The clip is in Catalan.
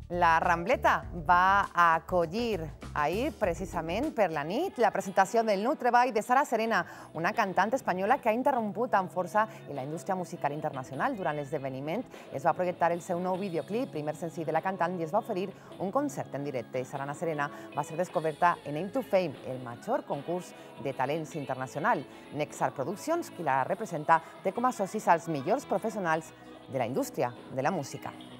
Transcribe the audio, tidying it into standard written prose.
La Rambleta va acollir ahir, precisament per la nit, la presentació del nou treball de Sara Serena, una cantant espanyola que ha interromput amb força en la indústria musical internacional. Durant l'esdeveniment es va projectar el seu nou videoclip, primer senzill de la cantant, i es va oferir un concert en directe. Sara Serena va ser descoberta en Aim to Fame, el major concurs de talents internacional. Nexar Productions, qui la representa, té com a socis als millors professionals de la indústria de la música.